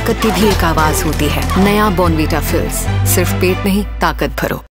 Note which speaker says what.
Speaker 1: ताकत की भी एक आवाज होती है। नया बॉर्नवीटा फिल्स, सिर्फ पेट नहीं ताकत भरो।